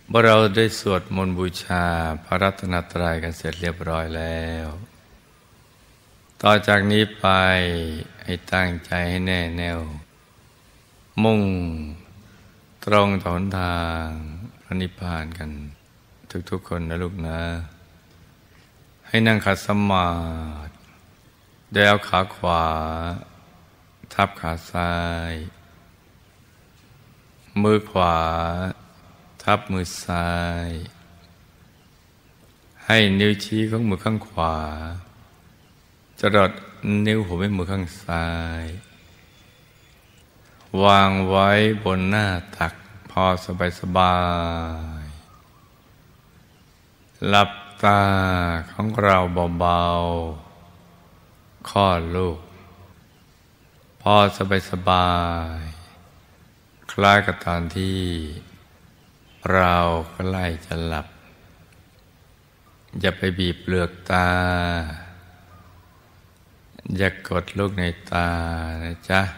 เมื่อเราได้สวดมนต์บูชาพระรัตนตรัยกันเสร็จเรียบร้อยแล้วต่อจากนี้ไปให้ตั้งใจให้แน่แน่วมุ่งตรงต่อหนทางพระนิพพานกันทุกๆคนนะลูกนะให้นั่งขัดสมาธิโดยเอาขาขวาทับขาซ้ายมือขวาทับมือซ้ายให้นิ้วชี้ของมือข้างขวาจรดนิ้วหัวแม่มือข้างซ้ายวางไว้บนหน้าตักพอสบายๆหลับตาของเราเบาๆคลอดลูกพอสบายๆคล้ายกับตอนที่เราใกล้จะหลับอย่าไปบีบเปลือกตาอย่ากดลูกในตานะจ๊ะ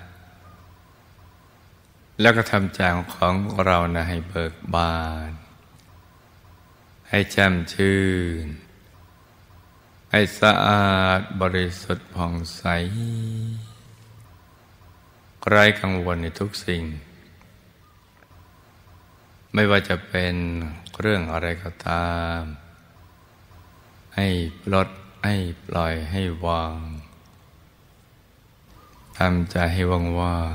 แล้วก็ทำใจของเรานะให้เบิกบานให้แจ่มชื่นให้สะอาดบริสุทธิ์ผ่องใสไร้กังวลในทุกสิ่งไม่ว่าจะเป็นเรื่องอะไรก็ตามให้ปลดให้ปล่อยให้วางทำใจให้ว่าง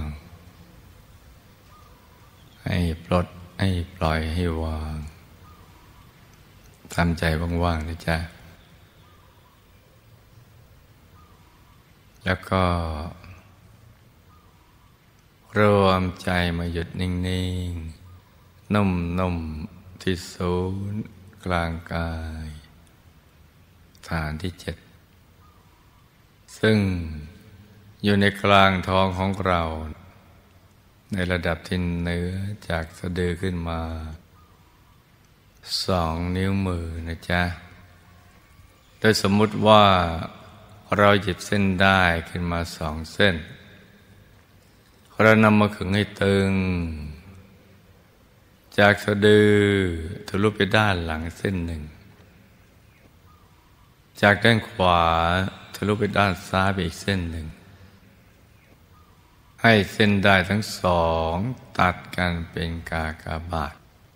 ๆให้ปลดให้ปล่อยให้วางทำใจว่างๆนะจ๊ะแล้วก็รวมใจมาหยุดนิ่งๆนุ่มๆที่ศูนย์กลางกายฐานที่7ซึ่งอยู่ในกลางท้องของเราในระดับที่เหนือจากสะดือขึ้นมา2 นิ้วมือนะจ๊ะโดยสมมุติว่าเราหยิบเส้นได้ขึ้นมา2 เส้นเรานำมาขึงให้ตึงจากสะดือทะลุไปด้านหลังเส้นหนึ่งจากด้านขวาทะลุไปด้านซ้ายไปอีกเส้นหนึ่งให้เส้นได้ทั้ง2ตัดกันเป็นกากบาท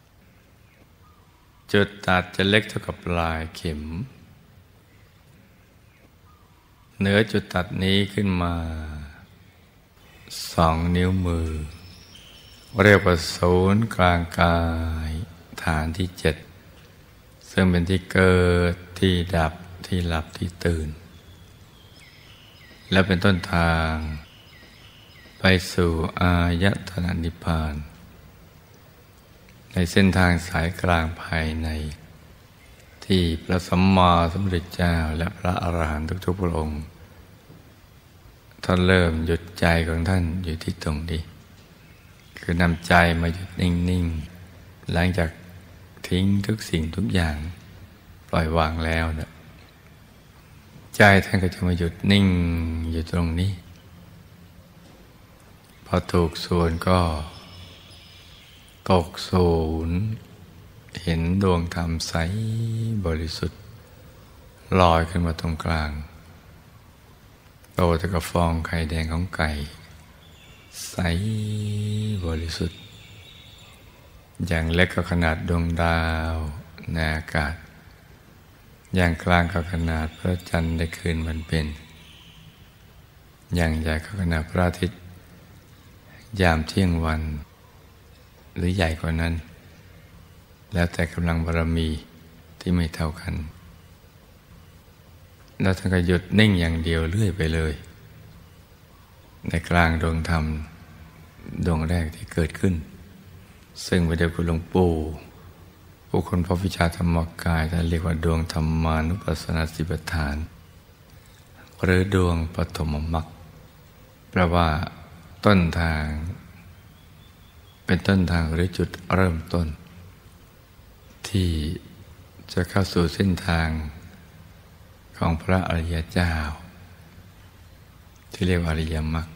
จุดตัดจะเล็กเท่ากับปลายเข็มเหนือจุดตัดนี้ขึ้นมา2 นิ้วมือเรียกว่าศูนย์กลางกายฐานที่7ซึ่งเป็นที่เกิดที่ดับที่หลับที่ตื่นและเป็นต้นทางไปสู่อายตนะนิพพานในเส้นทางสายกลางภายในที่พระสัมมาสัมพุทธเจ้าและพระอรหันต์ทุกๆพระองค์ท่านเริ่มหยุดใจของท่านอยู่ที่ตรงนี้คือนำใจมาหยุดนิ่งๆหลังจากทิ้งทุกสิ่งทุกอย่างปล่อยวางแล้วนะใจท่านก็จะมาหยุดนิ่งอยู่ตรงนี้พอถูกส่วนก็ตกศูนย์เห็นดวงธรรมใสบริสุทธิ์ลอยขึ้นมาตรงกลางโตเท่ากับฟองไข่แดงของไก่ใสบริสุทธิ์อย่างเล็กก็ขนาดดวงดาวในอากาศอย่างกลางก็ขนาดพระจันทร์ในคืนวันเพ็ญอย่างใหญ่ก็ขนาดพระอาทิตย์ยามเที่ยงวันหรือใหญ่กว่านั้นแล้วแต่กำลังบารมีที่ไม่เท่ากันแล้วท่านก็หยุดนิ่งอย่างเดียวเรื่อยไปเลยในกลางดวงธรรมดวงแรกที่เกิดขึ้นซึ่งพระเดชคุณหลวงปู่ผู้คนพบวิชาธรรมกายท่านเรียกว่าดวงธรรมานุปัสสนาสติปัฏฐานหรือดวงปฐมมรรคแปลว่าต้นทางเป็นต้นทางหรือจุดเริ่มต้นที่จะเข้าสู่เส้นทางของพระอริยเจ้าที่เรียกว่าอริยมรรค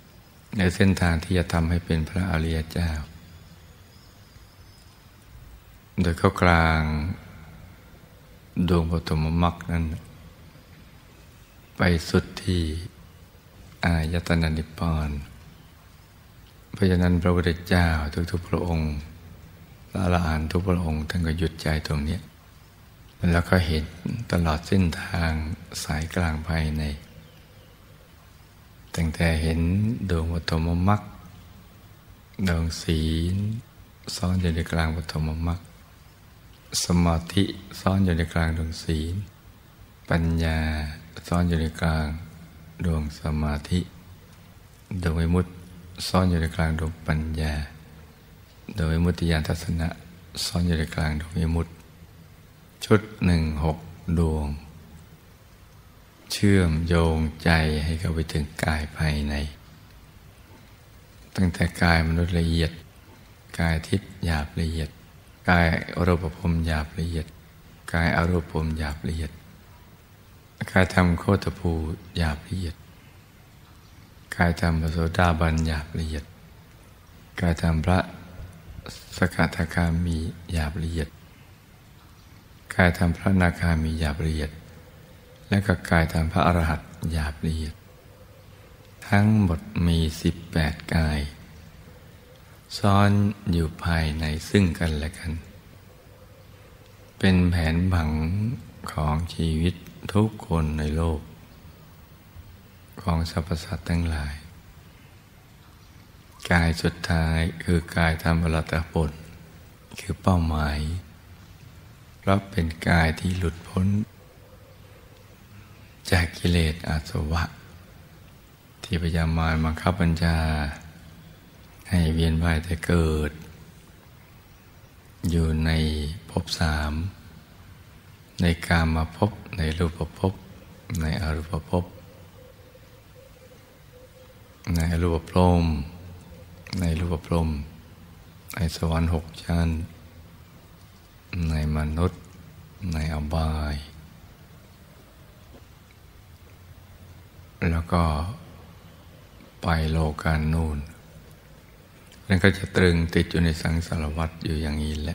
ในเส้นทางที่จะทำให้เป็นพระอริยเจ้าโดยเข้ากลางดวงปฐมมรรคนั้นไปสุดที่อายตนะนิพพานเพราะฉะนั้นพระพุทธเจ้าทุกๆพระองค์พระอรหันต์ทุกพระองค์ท่านก็หยุดใจตรงนี้แล้วก็เห็นตลอดเส้นทางสายกลางภายในตั้งแต่เห็นดวงปฐมมรรคดวงศีลซ้อนอยู่ในกลางปฐมมรรคสมาธิซ้อนอยู่ในกลางดวงศีลปัญญาซ้อนอยู่ในกลางดวงสมาธิดวงวิมุตติซ่อนอยู่ในกลางดวงปัญญาดวงวิมุตติญาณทัศนะซ่อนอยู่ในกลางดวงวิมุตติชุด16 ดวงเชื่อมโยงใจให้เข้าไปถึงกายภายในตั้งแต่กายมนุษย์ละเอียดกายทิพย์หยาบละเอียดกายรูปภพหยาบละเอียดกายอรูปภพหยาบละเอียดกายธรรมโคตภูหยาบละเอียดกายธรรมพระโสดาบันหยาบละเอียดกายธรรมพระสกทาคามีหยาบละเอียดกายธรรมพระอนาคามีหยาบละเอียดและก็กายธรรมพระอรหันต์หยาบละเอียดทั้งหมดมี18 กายซ้อนอยู่ภายในซึ่งกันและกันเป็นแผนผังของชีวิตทุกคนในโลกของสรรพสัตว์ทั้งหลายกายสุดท้ายคือกายธรรมอรหัตผลคือเป้าหมายเพราะเป็นกายที่หลุดพ้นจากกิเลสอาสวะที่พยายามมาบังคับบัญชาให้เวียนว่ายแต่เกิดอยู่ในภพ3ในกามภพในรูปภพในอรูปภพในรูปพรหมในรูปพรหมในสวรรค์6 ชั้นในมนุษย์ในอบายแล้วก็ไปโลกานูนนั่นก็จะตรึงติดอยู่ในสังสารวัฏอยู่อย่างนี้แหละ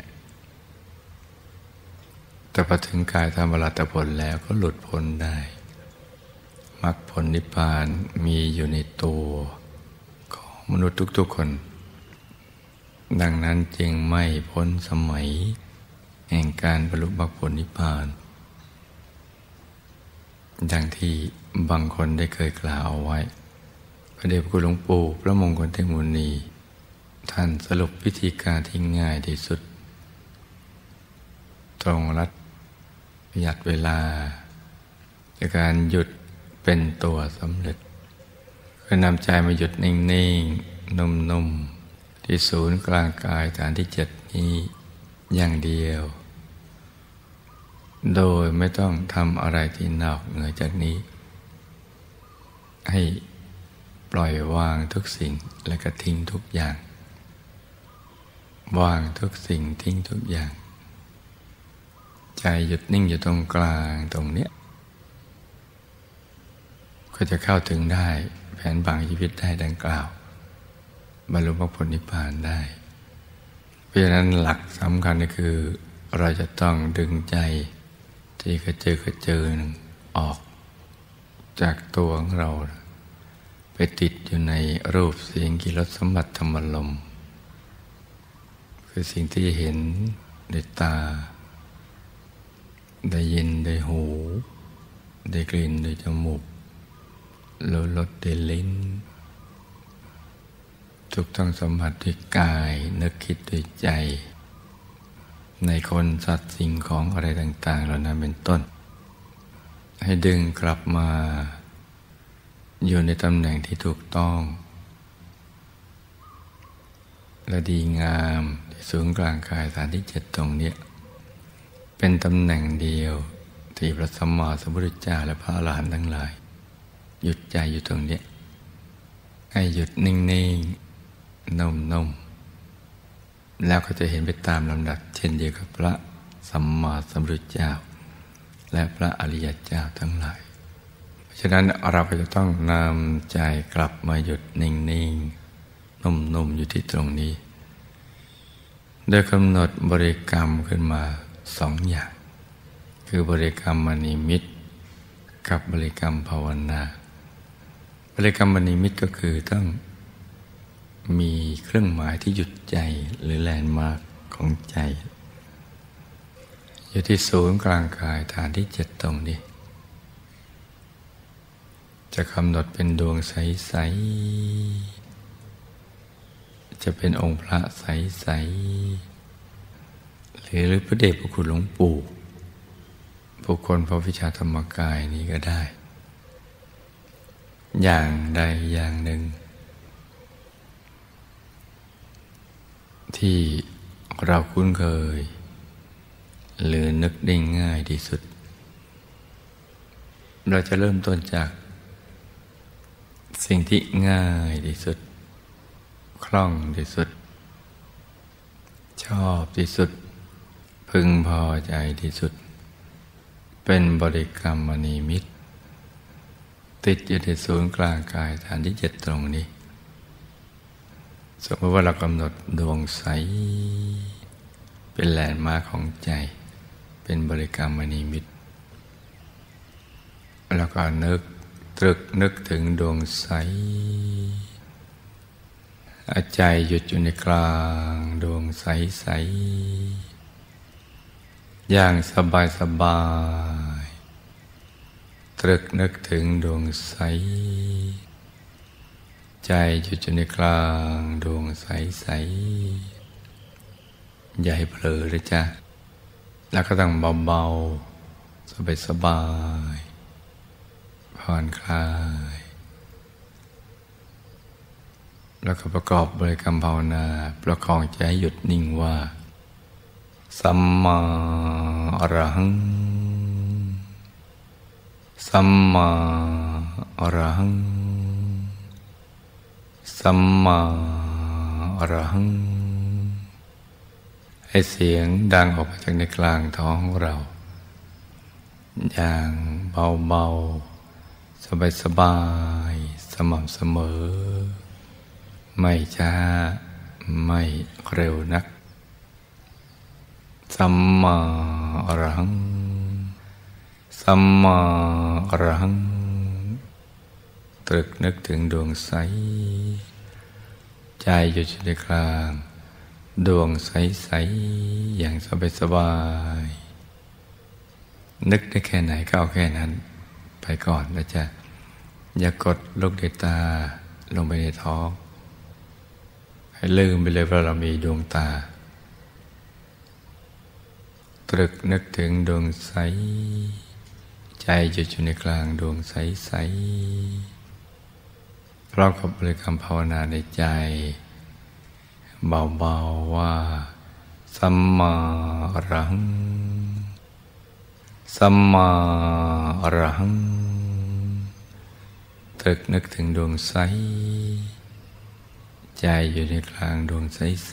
แต่พอถึงกายธรรมอรหัตผลแล้วก็หลุดพ้นได้มรรคผลนิพพานมีอยู่ในตัวของมนุษย์ทุกๆคนดังนั้นจึงไม่พ้นสมัยแห่งการบรรลุมรรคผลนิพพานดังที่บางคนได้เคยกล่าวเอาไว้พระเดชพระคุณหลวงปู่พระมงคลเทพมุนีท่านสรุปวิธีการที่ง่ายที่สุดตรงรัดประหยัดเวลาในการหยุดเป็นตัวสำเร็จคือนำใจมาหยุดนิ่งๆนุ่มๆที่ศูนย์กลางกายฐานที่ 7นี้อย่างเดียวโดยไม่ต้องทำอะไรที่นอกเหนือจากนี้ให้ปล่อยวางทุกสิ่งและก็ทิ้งทุกอย่างวางทุกสิ่งทิ้งทุกอย่างใจหยุดนิ่งอยู่ตรงกลางตรงเนี้ยก็จะเข้าถึงได้แผนผังชีวิตได้ดังกล่าวบรรลุมรรคผลนิพพานได้เพราะฉะนั้นหลักสำคัญก็คือเราจะต้องดึงใจที่กระเจิงออกจากตัวของเราไปติดอยู่ในรูปเสียงกลิ่นรสสัมผัสธรรมารมณ์คือสิ่งที่เห็นด้วยตาได้ยินด้วยหูได้กลิ่นด้วยจมูกรสด้วยลิ้นทุกต้องสัมผัสด้วยกายนึกคิดด้วยใจในคนสัตว์สิ่งของอะไรต่างๆเหล่านั้นเป็นต้นให้ดึงกลับมาอยู่ในตำแหน่งที่ถูกต้องและดีงามที่ศูนย์กลางกายฐานที่ 7ตรงนี้เป็นตำแหน่งเดียวที่พระสัมมาสัมพุทธเจ้าและพระอรหันต์ทั้งหลายหยุดใจอยู่ตรงนี้ให้หยุดนิ่งๆนุ่มๆแล้วก็จะเห็นไปตามลำดับเช่นเดียวกับพระสัมมาสัมพุทธเจ้าและพระอริยเจ้าทั้งหลายเพราะฉะนั้นเราก็จะต้องนำใจกลับมาหยุดนิ่งๆนุ่มๆอยู่ที่ตรงนี้โดยกำหนดบริกรรมขึ้นมาสองอย่างคือบริกรรมมนิมิตกับบริกรรมภาวนาบริกรรมมนิมิตก็คือต้องมีเครื่องหมายที่หยุดใจหรือแลนด์มาร์คของใจอยู่ที่ศูนย์กลางกายฐานที่7ตรงนี้จะกำหนดเป็นดวงใสๆจะเป็นองค์พระใสๆหรือพระเดชพระคุณหลวงปู่บุคคลพระวิชาธรรมกายนี้ก็ได้อย่างใดอย่างหนึ่งที่เราคุ้นเคยหรือนึกได้ง่ายที่สุดเราจะเริ่มต้นจากสิ่งที่ง่ายที่สุดคล่องที่สุดชอบที่สุดพึงพอใจที่สุดเป็นบริกรรมมณีมิตรติดอยู่ในศูนย์กลางกายฐานที่7ตรงนี้สมมติว่าเรากำหนดดวงใสเป็นแลนด์มาร์คของใจเป็นบริกรรมมณีมิตรแล้วก็นึกถึงดวงใสใจหยุดอยู่ในกลางดวงใสๆอย่างสบายตรึกนึกถึงดวงใสใจหยุดอยู่ในกลางดวงใสๆอย่าให้เผลอเลยจ้ะแล้วก็ต้องเบาๆสบายๆผ่อนคลายแล้วก็ประกอบบริกรรมภาวนาประคองใจให้หยุดนิ่งว่าสัมมาอรหังสัมมาอรหังสัมมาอรหังให้เสียงดังออกมาจากในกลางท้องเราอย่างเบาๆสบายๆสม่ำเสมอไม่ช้าไม่เร็วนักสัมมาอรหังสัมมาอรหังตรึกนึกถึงดวงใสใจอยู่ในกลางดวงใสๆอย่างสบายๆนึกได้แค่ไหนก็เอาแค่นั้นไปก่อนนะจ๊ะอย่ากดลูกในตาลงไปในท้องให้ลืมไปเลยว่าเรามีดวงตาตรึกนึกถึงดวงใสใจอยู่ในกลางดวงใสๆพร้อมกับบริกรรมภาวนาในใจเบาๆว่าสัมมาอรหังสัมมาอรหังตรึกนึกถึงดวงใสใจอยู่ในกลางดวงใส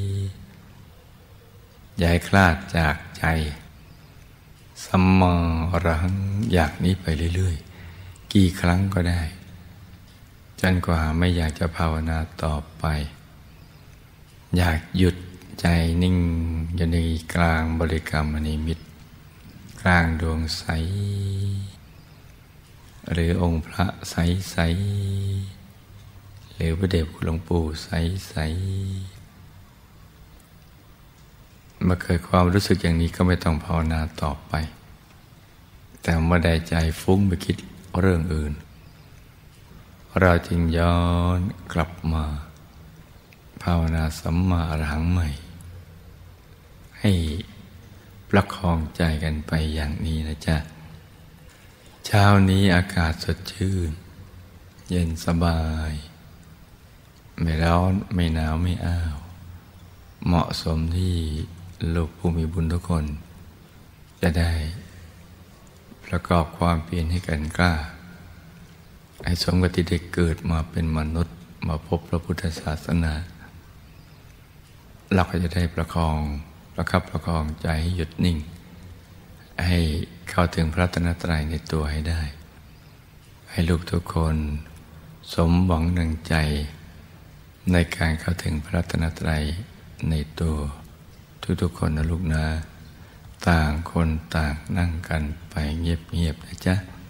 ๆอย่าให้คลาดจากใจสัมมาอรหังอย่างนี้ไปเรื่อยๆกี่ครั้งก็ได้จนกว่าไม่อยากจะภาวนาต่อไปอยากหยุดใจนิ่งอยู่ในกลางบริกรรมมณีมิตรกลางดวงใสหรือองค์พระใสๆหรือพระเดชคุณหลวงปู่ใสๆเมื่อเกิดความรู้สึกอย่างนี้ก็ไม่ต้องภาวนาต่อไปแต่เมื่อใดใจฟุ้งไปคิดเรื่องอื่นเราจึงย้อนกลับมาภาวนาสัมมาอรหังใหม่ให้ประคองใจกันไปอย่างนี้นะจ๊ะเช้านี้อากาศสดชื่นเย็นสบายไม่ร้อนไม่หนาวไม่อ้าวเหมาะสมที่ลูกผู้มีบุญทุกคนจะได้ประกอบความเพียรให้กันกล้าให้สมกับที่ได้เกิดมาเป็นมนุษย์มาพบพระพุทธศาสนาเราก็จะได้ประคับประคองใจให้หยุดนิ่งให้เข้าถึงพระรัตนตรัยในตัวให้ได้ให้ลูกทุกคนสมหวังดังใจในการเข้าถึงพระรัตนตรัยในตัวทุกๆคนนะลูกนะต่างคนต่างนั่งกันไปเงียบๆนะจ๊ะ